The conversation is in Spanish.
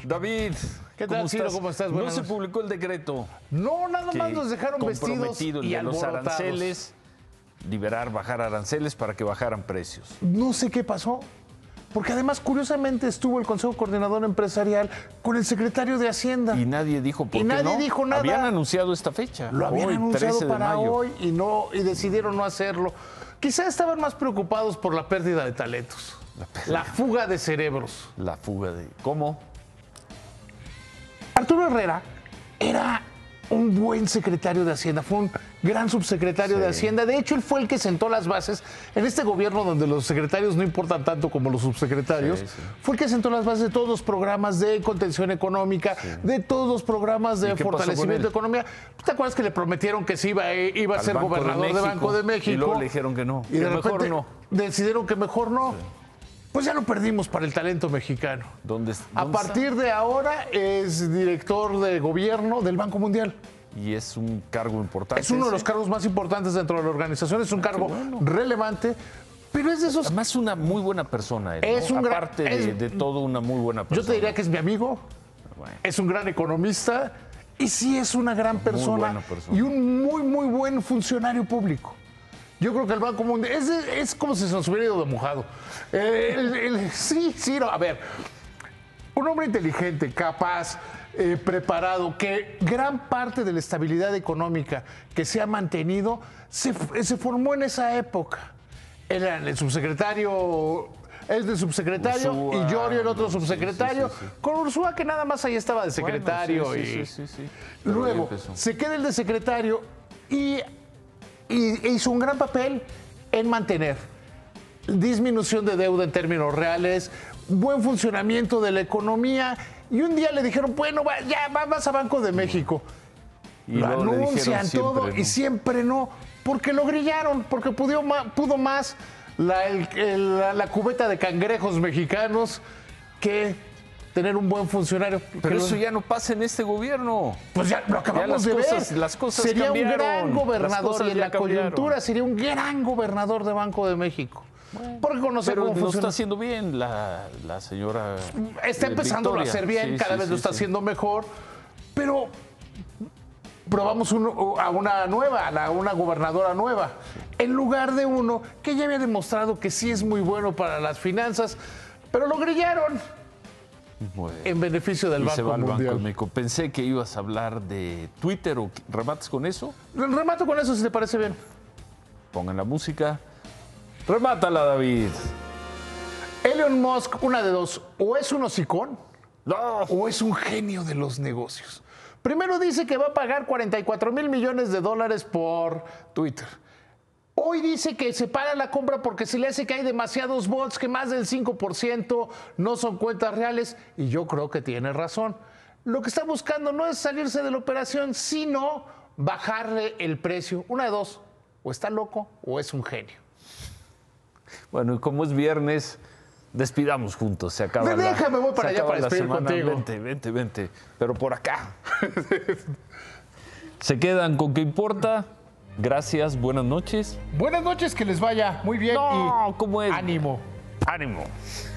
David, ¿Qué tal, Ciro? ¿Cómo estás? No se publicó el decreto. No, nada más nos dejaron vestidos comprometido y el de los alborotados. aranceles, bajar aranceles para que bajaran precios. No sé qué pasó, porque además, curiosamente, estuvo el Consejo Coordinador Empresarial con el secretario de Hacienda. Y nadie dijo por qué nadie dijo nada. Habían anunciado esta fecha. Lo habían hoy, anunciado 13 de para mayo. hoy y decidieron no hacerlo. Quizá estaban más preocupados por la pérdida de talentos, la fuga de cerebros. La fuga de... ¿Cómo? Arturo Herrera era un buen secretario de Hacienda, fue un gran subsecretario de Hacienda. De hecho, él fue el que sentó las bases en este gobierno donde los secretarios no importan tanto como los subsecretarios. Fue el que sentó las bases de todos los programas de contención económica, de todos los programas de fortalecimiento de economía. ¿Te acuerdas que le prometieron que sí iba a ser gobernador de Banco de México? Y luego le dijeron que no. Y de repente mejor no. decidieron que mejor no. Pues ya lo perdimos para el talento mexicano. A partir de ahora es director de gobierno del Banco Mundial. Y es un cargo importante. Es uno de los cargos más importantes dentro de la organización. Es un cargo relevante, pero es de esos... Además, una muy buena persona. Es un gran... Aparte de todo, una muy buena persona. Yo te diría que es mi amigo. Bueno. Es un gran economista. Y sí es una gran persona. Y un muy, muy buen funcionario público. Yo creo que el Banco Mundial es como si se nos hubiera ido de mojado. Sí, no, a ver, un hombre inteligente, capaz, preparado, que gran parte de la estabilidad económica que se ha mantenido se formó en esa época. Era el subsecretario, Ursúa, y Llorio, el otro subsecretario, con Ursúa que nada más ahí estaba de secretario. Luego se queda el de secretario y hizo un gran papel en mantener disminución de deuda en términos reales, buen funcionamiento de la economía, y un día le dijeron, bueno, vas a Banco de México. Y lo anuncian todo y siempre no, porque lo grillaron, porque pudo más la cubeta de cangrejos mexicanos que tener un buen funcionario. Pero eso ya no pasa en este gobierno. Pues ya lo acabamos de ver. Las cosas sería cambiaron. Un gran gobernador y en la coyuntura sería un gran gobernador de Banco de México. Bueno, porque conocer cómo funciona. Lo está haciendo bien la señora. Está empezando a hacer bien, cada vez lo está haciendo mejor. Pero probamos a una gobernadora nueva, en lugar de uno que ya había demostrado que sí es muy bueno para las finanzas, pero lo grillaron. En beneficio del Banco Mundial. Pensé que ibas a hablar de Twitter o remates con eso. Remato con eso, si te parece bien. Pongan la música. Remátala, David. Elon Musk, una de dos, o es un hocicón, o es un genio de los negocios. Primero dice que va a pagar $44,000 millones por Twitter. Hoy dice que se para la compra porque se le hace que hay demasiados bots, que más del 5% no son cuentas reales, y yo creo que tiene razón. Lo que está buscando no es salirse de la operación, sino bajarle el precio. Una de dos, o está loco o es un genio. Bueno, y como es viernes, despidamos juntos. Se acaba Déjame, voy para allá para despedir contigo. Vente, pero por acá. Se quedan con ¿Qué importa? Gracias, buenas noches. Buenas noches, que les vaya muy bien. ¿Cómo es? Ánimo. Ánimo.